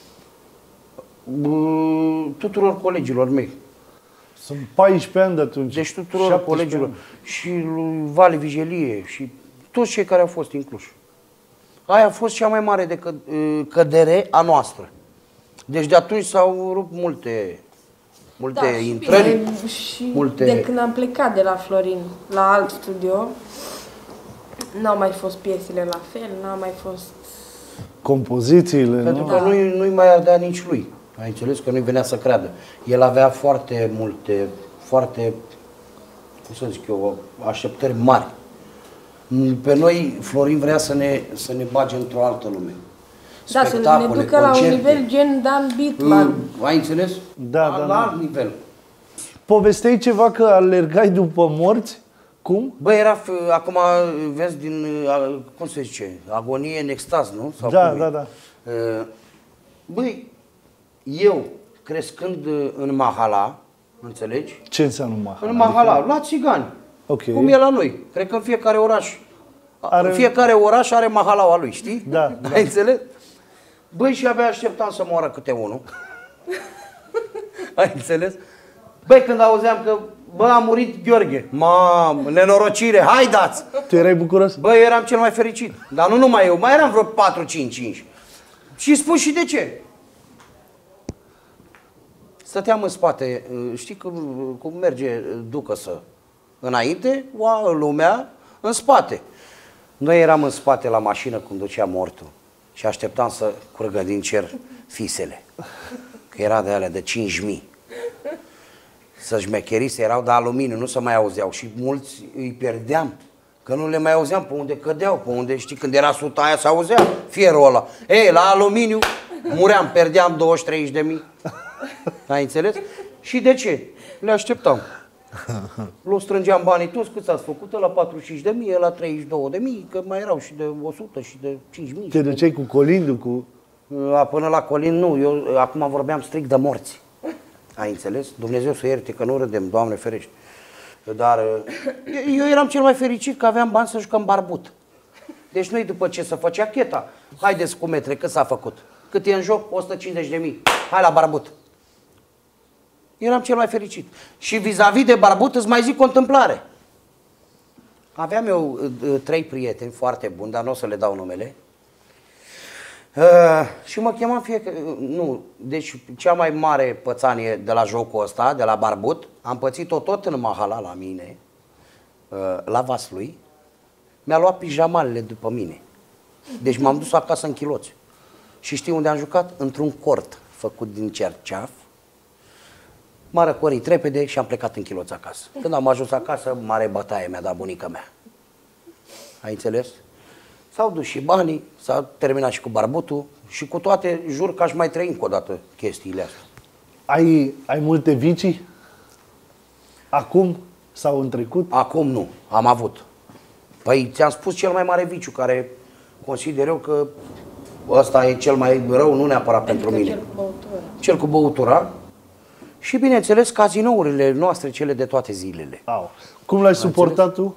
bă, tuturor colegilor mei. Sunt paisprezece ani de atunci. Deci tuturor șaptesprezece colegilor ani. și lui Vale Vigelie și toți cei care au fost incluși. Aia a fost cea mai mare de că, cădere a noastră. Deci de atunci s-au rupt multe, multe Da, și intrări. bine, și multe- de când am plecat de la Florin la alt studio, n-au mai fost piesele la fel, n-au mai fost... Compozițiile, Pentru nu? că nu-i, nu-i mai ardea nici lui. Ai înțeles că nu-i venea să creadă. El avea foarte multe, foarte, cum să zic eu, așteptări mari. Pe noi, Florin vrea să ne, să ne bage într-o altă lume. Da, să ne ducă la un nivel gen Dan Bitman. Ai înțeles? Da, la, da, la da. alt nivel. Povesteai ceva că alergai după morți? Cum? Bă, era, f- acum vezi din, a, cum se zice, agonie în extaz, nu? Sau Da, cum e? da, da. Uh, Băi, eu, crescând uh, în Mahala, înțelegi? Ce înseamnă Mahala? În Mahala, la țigani. Ok. Cum e la noi. Cred că în fiecare oraș. Are- Are... Fiecare oraș are mahalaua lui, știi? Da, da. Ai înțeles? Băi, și abia așteptam să moară câte unul. Ai înțeles? Băi, când auzeam că, bă, a murit Gheorghe. Mamă, nenorocire, hai dați! Tu erai bucuros? Bă, eu eram cel mai fericit. Dar nu numai eu, mai eram vreo patru cinci cinci. Și spun și de ce. Stăteam în spate, știi cum, cum merge Ducăsă? Înainte, oa, lumea în spate. Noi eram în spate la mașină cum ducea mortul și așteptam să curgă din cer fisele. Că era de alea de cinci mii. Să șmecherise, erau de aluminiu, nu se mai auzeau și mulți îi pierdeam. Că nu le mai auzeam pe unde cădeau, pe unde, știi, când era suta aia se auzea fierul ăla. Ei, la aluminiu muream, pierdeam douăzeci treizeci de mii. Ai înțeles? Și de ce? Le așteptam. Lu strângeam banii toți, cât ați făcut? La patruzeci și cinci de mii, la treizeci și două de mii, că mai erau și de o sută și de cinci mii. Te duceai cu colindu, cu... A, până la Colin, nu. Eu acum vorbeam strict de morți. Ai înțeles? Dumnezeu să ierte că nu râdem, Doamne ferește. Dar eu, eu eram cel mai fericit că aveam bani să jucăm barbut. Deci noi după ce se făcea cheta, haideți cu metre, cât s-a făcut? Cât e în joc? o sută cincizeci de mii. Hai la barbut. Eram cel mai fericit. Și vis-a-vis de barbut îți mai zic o întâmplare. Aveam eu uh, trei prieteni foarte buni, dar nu o să le dau numele. Uh, și mă chemam fiecare, nu, deci cea mai mare pățanie de la jocul ăsta, de la barbut, am pățit-o tot în Mahala la mine, uh, la Vaslui, mi-a luat pijamalele după mine. Deci m-am dus acasă în chiloți. Și știi unde am jucat? Într-un cort făcut din cerceaf. M-a răcorit repede și am plecat în chiloți acasă. Când am ajuns acasă, mare bătaie mi-a dat bunica mea. Ai înțeles? S-au dus și banii, s-a terminat și cu barbutul și cu toate, jur că aș mai trăi încă o dată chestiile astea. Ai, ai multe vicii? Acum sau în trecut? Acum nu, am avut. Păi ți-am spus cel mai mare viciu care consider eu că ăsta e cel mai rău, nu neapărat pentru mine. Cel cu băutură. Cel cu băutura și bineînțeles cazinourile noastre, cele de toate zilele. Au. Cum l-ai suportat tu?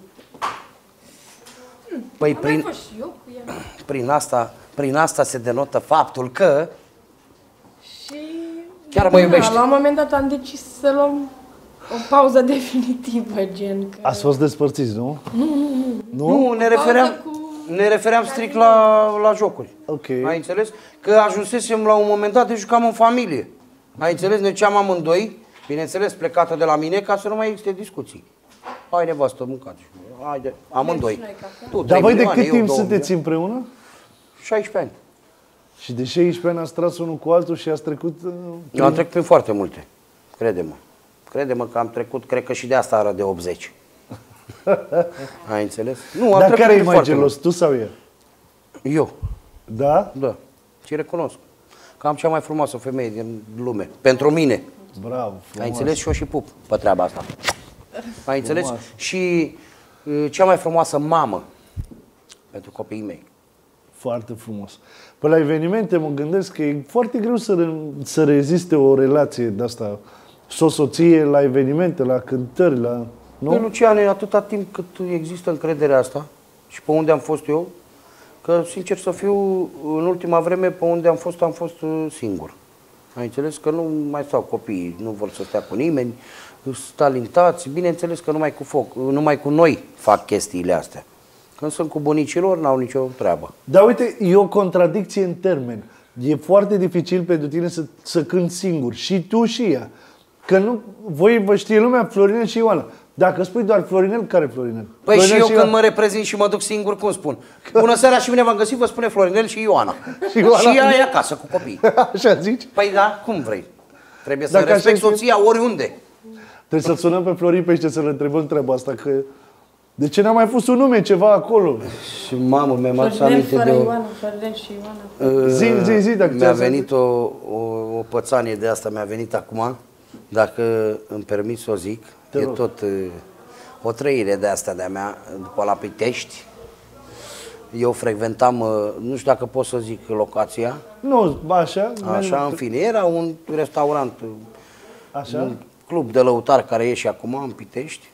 Păi Am mai prin, fost și eu cu el. prin, asta, prin asta se denotă faptul că Și... chiar mă iubește. La un moment dat am decis să luăm o pauză definitivă, gen că... Ați fost despărțiți, nu? Nu, ne refeream... Pauză cu Ne refeream strict la, la jocuri. Ok. Ai înțeles? Că ajunsesem la un moment dat de jucam în familie. Ai înțeles? Ne duceam amândoi, bineînțeles, plecată de la mine, ca să nu mai existe discuții. Hai, nevastă, mâncați. Haide, amândoi. Tu, Dar voi de milioane, cât eu, timp două sunteți milioane. împreună? șaisprezece ani. Și de șaisprezece ani ați tras unul cu altul și ați trecut... uh, Eu am trecut prin foarte multe. Crede-mă. Crede-mă că am trecut, cred că și de asta ară de optzeci. Ai înțeles? Nu, am Dar trecut care e prin mai foarte gelos, tu sau ea? multe. Eu, Da? da. Și recunosc că am cea mai frumoasă femeie din lume. Pentru mine. Bravo, frumos. Ai înțeles? Și eu și pup pe treaba asta. Ai înțeles? Frumos. Și uh, cea mai frumoasă mamă pentru copiii mei. Foarte frumos. Păi la evenimente mă gândesc că e foarte greu să, re, să reziste o relație de asta. Soț-soție la evenimente, la cântări, la... Nu? Nu? Luciane, atâta timp cât există încrederea asta și pe unde am fost eu, că, sincer să fiu, în ultima vreme, pe unde am fost, am fost uh, singur. Ai înțeles că nu mai stau copiii, nu vor să stea cu nimeni, sunt talentați, bineînțeles că numai cu foc, numai cu noi fac chestiile astea. Când sunt cu bunicilor, n-au nicio treabă. Dar uite, e o contradicție în termen. E foarte dificil pentru tine să, să cânti singur. Și tu și ea. Că nu, voi vă știe lumea Florinel și Ioana. Dacă spui doar Florinel, care Florinel? Păi Florinel și eu și când Ioana. mă reprezint și mă duc singur, cum spun? Bună seara și bine v-am găsit, vă spune Florinel și Ioana. Și Ioana. Și ea e acasă cu copii. Așa zici? Păi da, cum vrei? Trebuie să Dacă așa respect e- soția oriunde. Trebuie să sunăm pe Florin Pește să-l întrebăm treaba asta. Că de ce n-a mai pus un nume ceva acolo? Și mamă, mi-am adus Florinel aminte fără de o... Ioana, Florinel și Ioana. Uh, Zi, zi, zi, dacă mi-a ți-a venit o, o, o pățanie de asta, mi-a venit acum, dacă îmi permis să o zic, Te e rog. tot uh, o trăire de asta de-a mea, după la Pitești. Eu frecventam, uh, nu știu dacă pot să zic locația, Nu, așa. așa, în fine, era un restaurant, uh, Așa? un club de lăutari care e și acum în Pitești.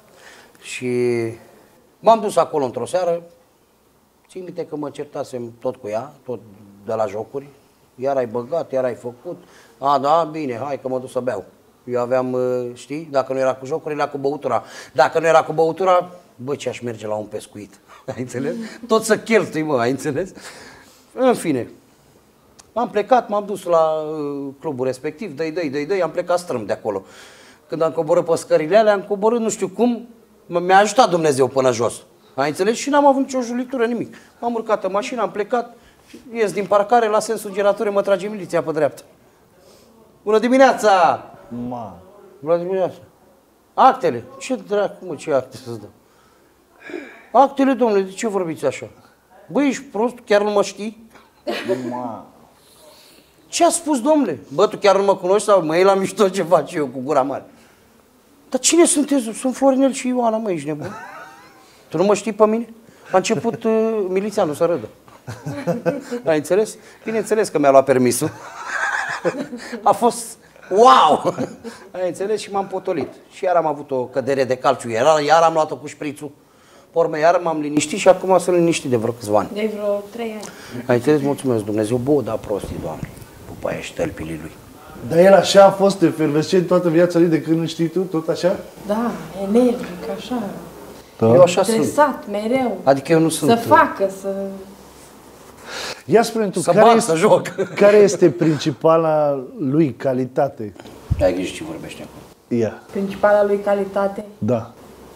Și m-am dus acolo într-o seară, țin minte că mă certasem tot cu ea, tot de la jocuri, iar ai băgat, iar ai făcut, a, da, bine, hai că mă duc să beau. Eu aveam, uh, știi, dacă nu era cu jocurile, era cu băutura. Dacă nu era cu băutura, bă, ce aș merge la un pescuit, ai înțeles? Tot să cheltui, mă, ai înțeles? În fine, am plecat, m-am dus la uh, clubul respectiv, dă-i, dă-i, dă-i, dă-i, am plecat strâm de acolo. Când am coborât pe scările alea, am coborât, nu știu cum, m- mi-a ajutat Dumnezeu până jos. Ai înțeles? Și n-am avut nicio julitură, nimic. M-am urcat în mașină, am plecat, ies din parcare, la sensul giratorii, mă trage miliția pe dreapta. Bună dimineața! Ma. Bună dimineața! Actele! Ce dracu, mă, ce acte să-ți dau? Actele, domnule, de ce vorbiți așa? Băi, ești prost, chiar nu mă știi? Ma. Ce a spus, domnule? Bă, tu chiar nu mă cunoști sau mă iei la mișto ce fac eu cu gura mare? Dar cine sunteți? Sunt Florinel și Ioana, mă, ești nebun? Tu nu mă știi pe mine? A început uh, milițianul să râdă. Ai înțeles? Bineînțeles că mi-a luat permisul. A fost wow! Ai înțeles? Și m-am potolit. Și iar am avut o cădere de calciu. Iar, iar am luat-o cu șprițul. Pormă, iar m-am liniștit și acum sunt liniștit de vreo câțiva ani. De vreo trei ani. Ai înțeles? Mulțumesc Dumnezeu. Bă, da prostii, Doamne. După aia și tălpilii lui. Dar el așa a fost efervescent toată viața lui de când îl știi tu, tot așa? Da, energic, așa. Eu așa sunt. Stresat, mereu. Adică eu nu sunt... Să facă, să... Ia spune tu, Să care, bat, este, să joc. care este principala lui calitate? Ai grijă ce vorbește acum. Ia, Principala lui calitate. da.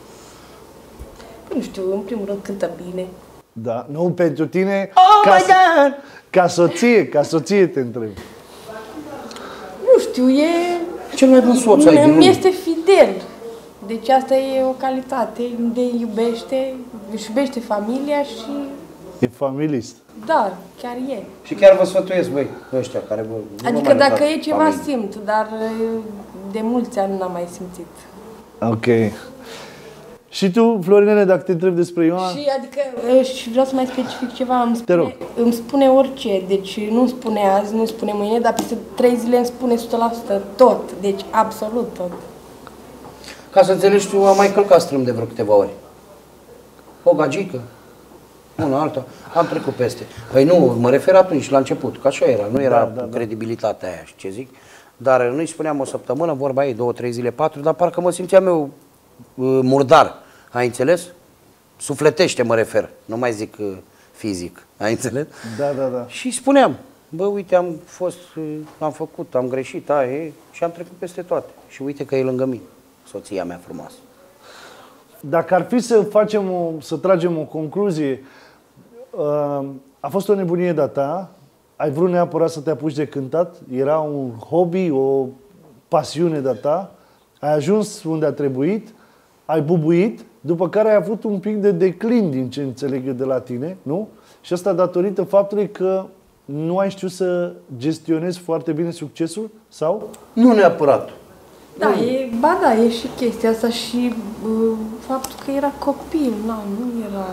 Nu știu, în primul rând cântă bine. Da, nu pentru tine, Oh ca, my God! ca soție, ca soție te întreb. Nu știu, e... Cel mai bun soț ai din Mi lume. este fidel. Deci asta e o calitate de iubește, își iubește familia și... E familist. Da, chiar e. Și chiar vă sfătuiesc, băi, ăștia care vă... nu vă Adică mai dacă lăsați e ceva familie. simt, dar de mulți ani n-am mai simțit. Ok. Și tu, Florinele, dacă te întreb despre Ioana? Și adică, și vreau să mai specific ceva, îmi Te rog. spune, îmi spune orice, deci nu spune azi, nu spune mâine, dar peste trei zile îmi spune o sută la sută tot, deci absolut tot. Ca să înțelegi, tu am mai călcat strâm de vreo câteva ori. O gagică, una, alta, am trecut peste. Păi nu, mă refer atunci, la început, că așa era, nu era Da, da, da. credibilitatea aia, știi ce zic? Dar nu-i spuneam o săptămână, vorba ei, două, trei zile, patru, dar parcă mă simțeam eu uh, murdar, ai înțeles? Sufletește mă refer, nu mai zic uh, fizic, ai înțeles? Da, da, da. Și spuneam, bă, uite, am fost, uh, am făcut, am greșit, aia e, și am trecut peste toate. Și uite că e lângă mine, soția mea frumoasă. Dacă ar fi să facem o, să tragem o concluzie, uh, a fost o nebunie de-a ta, ai vrut neapărat să te apuci de cântat, era un hobby, o pasiune de-a ta, ai ajuns unde a trebuit, ai bubuit, după care ai avut un pic de declin din ce înțeleg eu de la tine, nu? Și asta datorită faptului că nu ai știut să gestionezi foarte bine succesul, sau? Nu neapărat. Da, e, ba da, e și chestia asta și uh, faptul că era copil, na, nu era...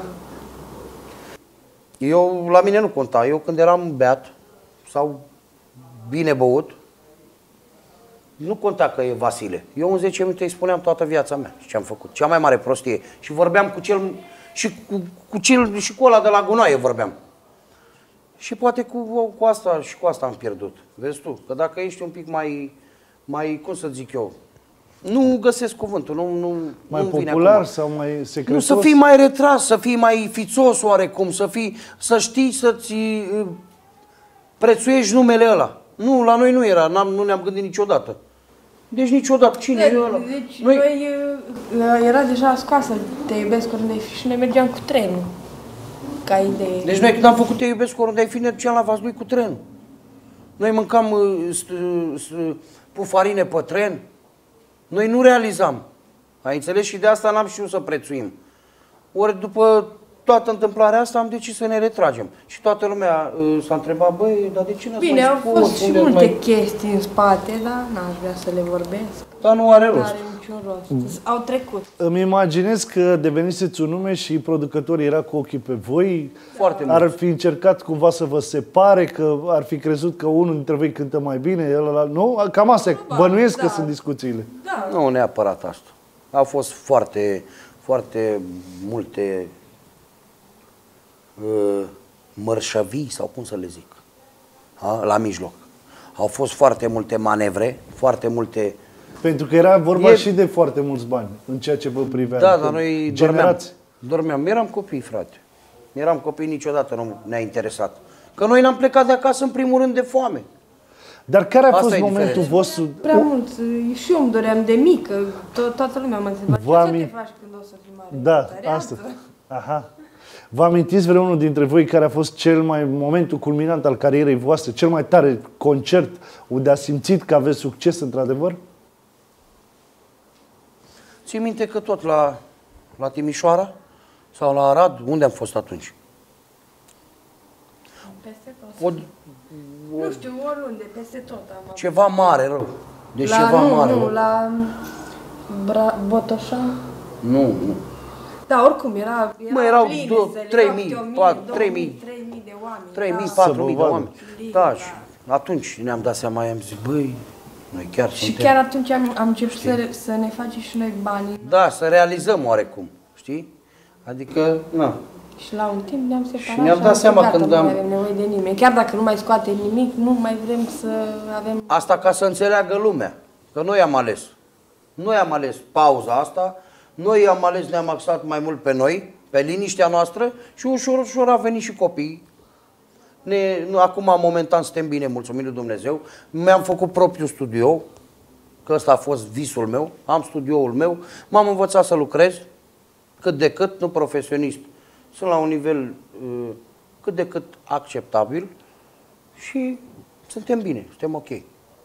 Eu, la mine nu conta. Eu când eram beat sau bine băut, nu conta că e Vasile. Eu în zece minute îi spuneam toată viața mea și ce am făcut. Cea mai mare prostie. Și vorbeam cu cel și cu, cu cel și cu ăla de la gunoaie vorbeam. Și poate cu, cu asta și cu asta am pierdut. Vezi tu? Că dacă ești un pic mai, mai cum să zic eu, nu găsesc cuvântul, nu, nu, Mai nu popular sau mai secretos? Nu, să fii mai retras, să fii mai fițos oarecum, să fii, să știi să-ți uh, prețuiești numele ăla. Nu, la noi nu era, n-am, nu ne-am gândit niciodată. Deci niciodată, cine e ăla? Deci noi, noi uh, era deja scoasă Te iubesc oriunde ai fi și noi mergeam cu trenul, ca idee. Deci noi când am făcut Te iubesc oriunde ai fi, ne duceam la Vaslui cu trenul. Noi mâncam uh, pufarine pe tren. Noi nu realizam. Ai înțeles? Și de asta n-am știut să prețuim. Ori după toată întâmplarea asta am decis să ne retragem. Și toată lumea uh, s-a întrebat, băi, dar de ce n-ați Bine, mai au spus? fost și Unde multe mai... chestii în spate, dar n-aș vrea să le vorbesc. Dar nu are Nu rost. are niciun rost. Au trecut. Îmi imaginez că deveniseți un nume și producătorii era cu ochii pe voi. Foarte Ar mult. fi încercat cumva să vă separe, că ar fi crezut că unul dintre voi cântă mai bine, el, nu? Cam asta, bănuiesc că da. sunt discuțiile. Da. Nu neapărat asta. Au fost foarte, foarte multe uh, mărșăvii, sau cum să le zic, a? La mijloc. Au fost foarte multe manevre, foarte multe... Pentru că era vorba E- și de foarte mulți bani în ceea ce vă privea. Da, Adică dar noi dormeam. generați. Dormeam. Eram copii, frate. Eram copii, niciodată nu ne-a interesat. Că noi n-am plecat de acasă, în primul rând, de foame. Dar care a Asta fost e momentul diferența. vostru? Prea mult. Și eu îmi doream de mică. To- toată lumea m-a întrebat, Vă ce să amin- te faci când o să fii mare? Da, Tăreață? asta. Aha. Vă amintiți vreunul dintre voi care a fost cel mai momentul culminant al carierei voastre, cel mai tare concert unde a simțit că aveți succes într-adevăr? Ții minte că tot la, la Timișoara sau la Arad, unde am fost atunci? Peste tot. O, Nu știu, oriunde, peste tot am avut. ceva mare, rău. Deci la, ceva nu, mare. nu, rău. la Bra- Botoșa. Nu, nu. Da, oricum, era, era Mă, erau pline două- săli, trei erau mii, câte o mie, patru- două trei mii, mii. trei mii de oameni. trei mii, da. patru mii de Să vă vadă. oameni. Plin, Da, da. și atunci ne-am dat seama, i-am zis, băi, noi chiar Și suntem... chiar atunci am, am început să, să ne facem și noi banii. Da, să realizăm oarecum, știi? Adică, na. Și la un timp ne-am separat Și ne-am am dat zis, seama gata, când nu am- mai avem nevoie de nimeni. Chiar dacă nu mai scoatem nimic, nu mai vrem să avem... Asta ca să înțeleagă lumea, că noi am ales. Noi am ales pauza asta, noi am ales, ne-am axat mai mult pe noi, pe liniștea noastră și ușor, ușor a venit și copiii. Ne, nu, acum, momentan, suntem bine, mulțumim lui Dumnezeu. Mi-am făcut propriul studio, că ăsta a fost visul meu, am studioul meu, m-am învățat să lucrez, cât de cât, nu profesionist. Sunt la un nivel uh, cât de cât acceptabil și suntem bine, suntem ok.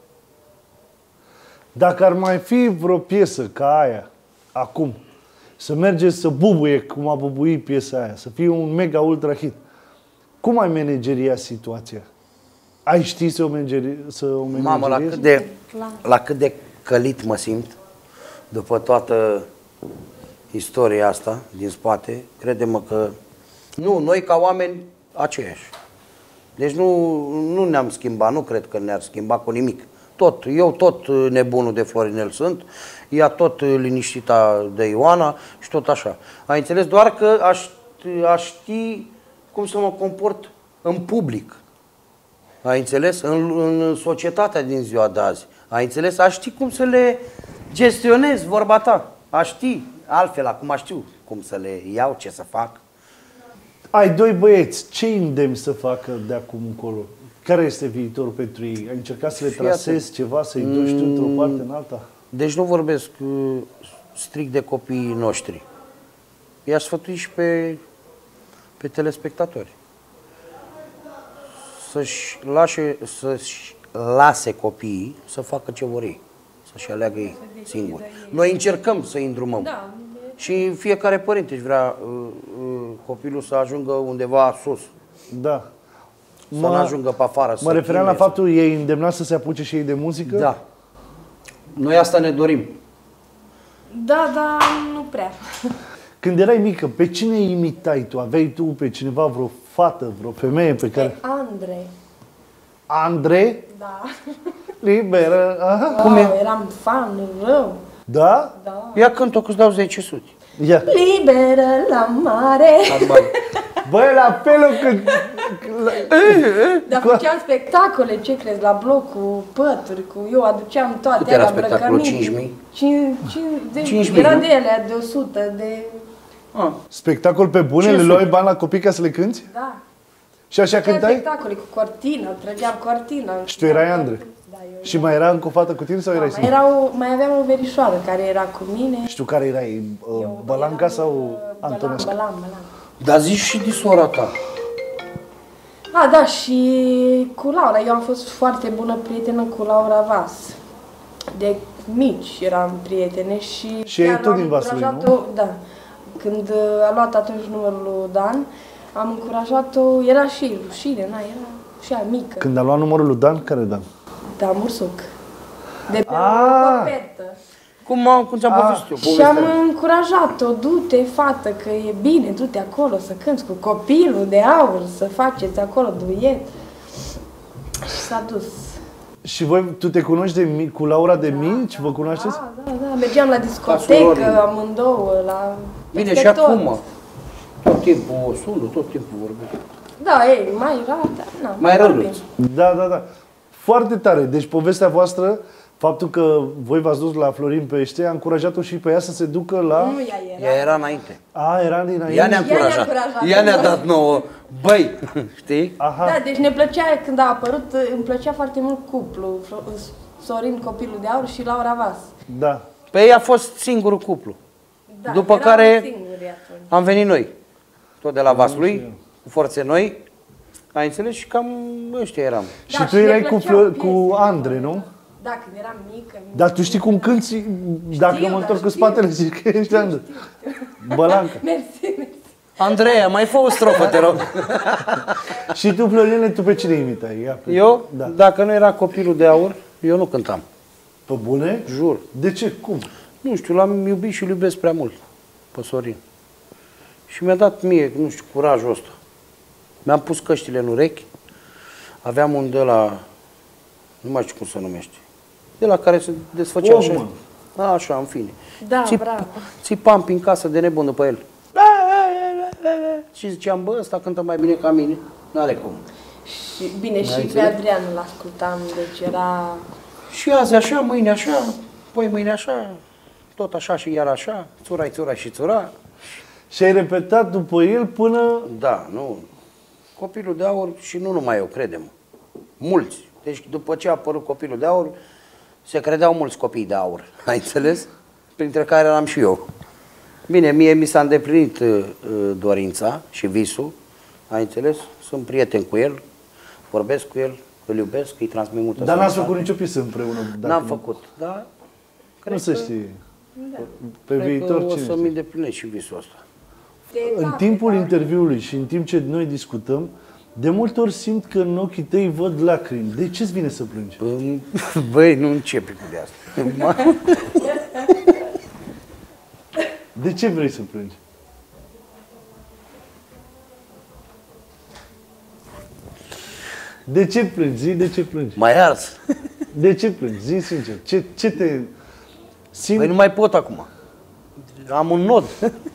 Dacă ar mai fi vreo piesă ca aia, acum, să mergeți să bubuie cum a bubuit piesa aia, să fie un mega ultra hit, cum ai manageria situația? Ai ști să o manageri, să o manageriezi? Mamă, la cât, de, la cât de călit mă simt după toată istoria asta din spate, crede-mă că nu, noi ca oameni aceiași. Deci nu, nu ne-am schimbat, nu cred că ne-ar schimba cu nimic. Tot, eu tot nebunul de Florinel sunt, ea tot liniștita de Ioana și tot așa. Ai înțeles? Doar că aș, aș ști cum să mă comport în public. Ai înțeles? În, în societatea din ziua de azi. Ai înțeles? Aș ști cum să le gestionez, vorba ta. Aș ști. Altfel, acum știu cum să le iau, ce să fac. Ai doi băieți, ce îndemn să facă de acum încolo? Care este viitorul pentru ei? Ai încercat să le Fii trasezi atent. ceva, să-i duci tu într-o parte în alta? Deci nu vorbesc uh, strict de copiii noștri. I-aș sfătui și pe, pe telespectatori. Să-și lase, să-și lase copiii să facă ce vor ei. Să-și aleagă ei singuri. Noi încercăm să-i îndrumăm. Da. Și fiecare părinte își vrea uh, uh, copilul să ajungă undeva sus. Da. Să nu ajungă pe afară. Mă să refeream la chime, faptul ei îndemna să se apuce și ei de muzică? Da. Noi asta ne dorim. Da, dar nu prea. Când erai mică, pe cine imitai tu? Aveai tu pe cineva, vreo fată, vreo femeie pe care... Pe Andrei. Andre? Da. Liberă? Aha. Cum e? Eram fan rău. Da? Da. Ia cânt-o că-ți dau zece sute. Ia. Liberă la mare. Băi, la felul când... Dar făceam spectacole, ce crezi, la bloc cu pături, cu eu aduceam toate Cât era alea, spectacolul? îmbrăcăminte. cinci mii? Cinci- cinci- de- cinci mii, Era nu? de ele, de o sută, de... Ah. Spectacol pe bune? Ce Le sunt? luai bani la copii ca să le cânti? Da. Și așa Făceam cântai? spectacole cu cortina, trăgeam cortina. Și tu erai Andre? Da, eu Și mai era încă o fată cu tine sau erai mai, singur? era o, mai aveam o verișoară care era cu mine. Și tu care erai? Uh, Eu Bălanca eram, sau uh, Antonescu? Bălan, Bălan, Bălan. Dar zici și de sora ta. A, da, și cu Laura. Eu am fost foarte bună prietenă cu Laura Vas. De mici eram prietene și... Și ei chiar tot am din Vaslui, încurajat-o- Da. Când uh, a luat atunci numărul lui Dan, am încurajat-o, era și rușine, na, era și ea mică. Când a luat numărul lui Dan, care Dan? Da, Mursuc. De pe Ah! o copertă. Cum, am, cum ți-am Ah. povestit eu? Și am povestea. încurajat-o, du-te, fată, că e bine, du-te acolo să cânți cu copilul de aur, să faceți acolo duet. Și s-a dus. Și voi, tu te cunoști de mic, cu Laura de mici? Vă cunoașteți? Da, da, da, mergeam la surori. discotecă, amândouă, la... Bine, peste și tot. acum. Tot timpul o sună, tot timpul vorbesc. Da, ei, mai era, da, na, Mai vorbim. răluți. Da, da, da. Foarte tare. Deci povestea voastră, faptul că voi v-ați dus la Florin Pește, a încurajat-o și pe ea să se ducă la... Nu, ea era. Ea era înainte. A, era dinainte. Ea ne-a ne-a încurajat. încurajat. Ea ne-a dat nouă. Băi, știi? Aha. Da, deci ne plăcea, când a apărut, îmi plăcea foarte mult cuplu, Sorin, copilul de aur și Laura Vas. Da. Pe ei a fost singurul cuplu. Da, După eram care singuri atunci. am venit noi. Tot de la Vaslui, cu forțe noi. Ai înțeles? Și cam ăștia eram. Și Da, tu și erai ne cu, plăceau Flo- cu piesele. Andre, nu? Da, când eram mică. Dar tu știi cum cânti? Dacă Știu, mă dar întorc cu știu. spatele, zici că ești Andre. Bălanca. Mersi, mersi. Andreea, mai fă o strofă, te rog. Și tu, Florine, tu pe cine imitai? Ia, pe... Eu, Da. dacă nu era copilul de aur, eu nu cântam. Pe bune? Jur. De ce? Cum? Nu știu, l-am iubit și îl iubesc prea mult, pe Sorin. Și mi-a dat mie, nu știu, curajul ăsta. Mi-am pus căștile în urechi, aveam un de la, nu mai știu cum se numește, de la care se desfăcea așa. Walkman. Așa, în fine. Da, Țip- bravo. Țipam prin casă de nebun după el. Și ziceam, bă, ăsta cântă mai bine ca mine. N-are cum. Și, bine, și pe Adrian îl ascultam, deci era... Și azi așa, mâine așa, poi mâine așa, tot așa și iar așa, țurai, țurai și țura. Și ai repetat după el până... Da, nu. Copilul de aur și nu numai eu, credem. Mulți. Deci după ce a apărut Copilul de aur, se credeau mulți copii de aur. Ai înțeles? Printre care eram și eu. Bine, mie mi s-a îndeplinit uh, dorința și visul. Ai înțeles? Sunt prieten cu el, vorbesc cu el, îl iubesc, îi transmit multă Dar n-ați sănătate. făcut nicio piesă împreună. dacă N-am nu- făcut, dar Nu cred se că, știe. Pe cred viitor că o cine să-mi știe? îndeplinesc și visul ăsta. În timpul interviului și în timp ce noi discutăm, de multe ori simt că în ochii tăi văd lacrimi. De ce îți vine să plângi? Băi, nu începe cu de asta. De ce vrei să plângi? De ce plângi? Zi de ce plângi. Mai ars. De ce plângi? Zi sincer. Ce, ce te simți? Păi nu mai pot acum. Am un nod.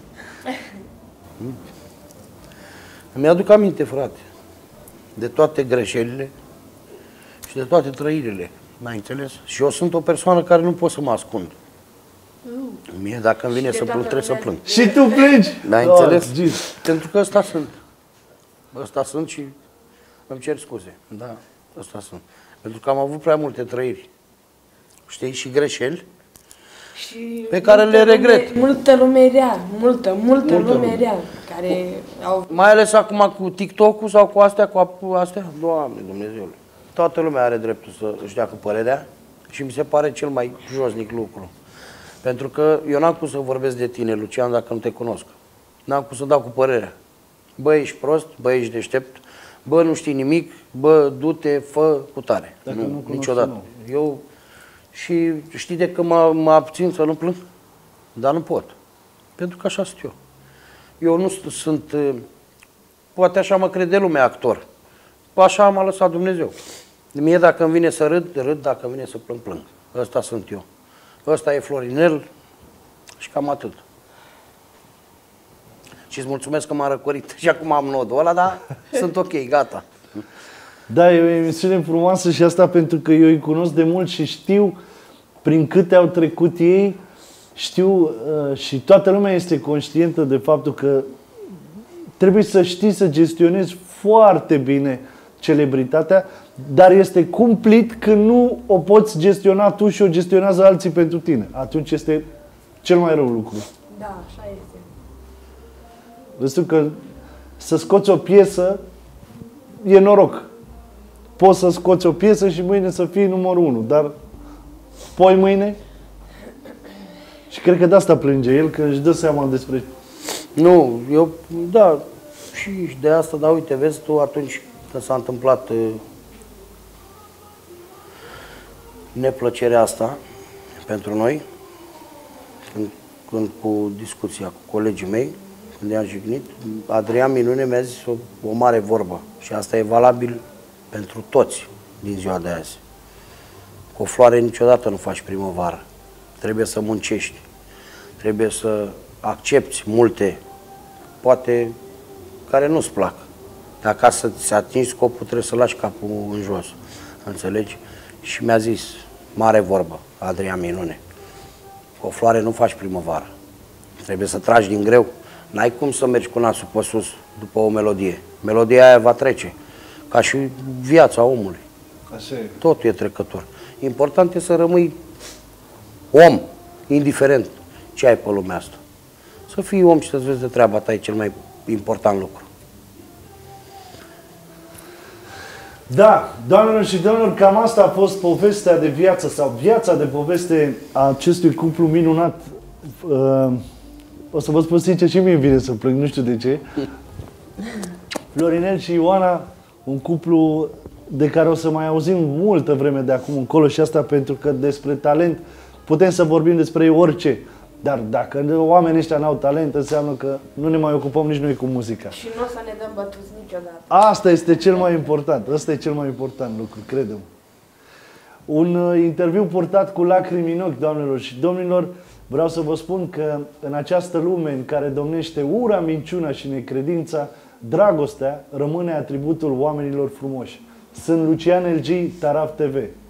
Îmi aduc aminte, frate, de toate greșelile și de toate trăirile. N-ai înțeles? Și eu sunt o persoană care nu pot să mă ascund. Mie dacă îmi vine să plâng, trebuie să plâng. Și tu plângi? N-ai Oh, înțeles? geez. Pentru că ăsta sunt. Ăsta sunt și îmi cer scuze. Da, ăsta sunt. Pentru că am avut prea multe trăiri. Știi? Și greșeli. Și pe care le regret. Lume, multă lume rea, multă, multă, Multă lume lume. rea, care au... Mai ales acum cu TikTok-ul sau cu astea, cu astea. Doamne Dumnezeule. Toată lumea are dreptul să își dea cu părerea și mi se pare cel mai josnic lucru. Pentru că eu n-am cum să vorbesc de tine, Lucian, dacă nu te cunosc. N-am cum să dau cu părerea. Bă, ești prost, bă, ești deștept, bă, nu știi nimic, bă, du-te, fă cu tare. Dacă Nu, nu niciodată. nu. Eu, și știi de că mă, mă abțin să nu plâng? Dar nu pot. Pentru că așa sunt eu. Eu nu sunt, poate așa mă crede lumea, actor. Așa m-a lăsat Dumnezeu. Mie dacă îmi vine să râd, râd, dacă îmi vine să plâng, plâng. Ăsta sunt eu. Ăsta e Florinel și cam atât. Și îți mulțumesc că m-am răcorit. Și acum am nodul ăla, dar sunt ok, gata. Da, e o emisiune frumoasă și asta pentru că eu îi cunosc de mult și știu prin câte au trecut ei, știu uh, și toată lumea este conștientă de faptul că trebuie să știi să gestionezi foarte bine celebritatea, dar este cumplit când nu o poți gestiona tu și o gestionează alții pentru tine. Atunci este cel mai rău lucru. Da, așa este. Vezi că să scoți o piesă e noroc. Poți să scoți o piesă și mâine să fii numărul unu, dar poi mâine? Și cred că de asta plânge el, că își dă seama despre... Nu, eu, da, și de asta, dar uite, vezi tu, atunci când s-a întâmplat uh, neplăcerea asta pentru noi, când, când cu discuția cu colegii mei, când i-am jignit, Adrian Minune mi-a zis o, o mare vorbă și asta e valabil pentru toți din ziua de azi. Cu o floare niciodată nu faci primăvară. Trebuie să muncești. Trebuie să accepti multe, poate, care nu-ți plac. Dar ca să-ți atingi scopul, trebuie să lași capul în jos. Înțelegi? Și mi-a zis, mare vorbă, Adrian Minune, cu o floare nu faci primăvară. Trebuie să tragi din greu. N-ai cum să mergi cu nasul pe sus după o melodie. Melodia aia va trece. Ca și viața omului. Așa e. Totul e trecător. Important e să rămâi om, indiferent ce ai pe lumea asta. Să fii om și să-ți vezi de treaba ta, e cel mai important lucru. Da, doamnelor și domnilor, cam asta a fost povestea de viață sau viața de poveste a acestui cuplu minunat. Uh, o să vă spun sincer, și mie îmi vine să plâng, nu știu de ce. Florinel și Ioana, un cuplu de care o să mai auzim multă vreme de acum încolo și asta pentru că despre talent putem să vorbim despre orice. Dar dacă oamenii ăștia n-au talent, înseamnă că nu ne mai ocupăm nici noi cu muzica. Și nu o să ne dăm bătuți niciodată. Asta este cel mai important. Asta e cel mai important lucru, credem. Un uh, interviu purtat cu lacrimi în ochi, doamnelor și domnilor. Vreau să vă spun că în această lume în care domnește ura, minciuna și necredința, dragostea rămâne atributul oamenilor frumoși. Sunt Lucian L G, Taraf T V.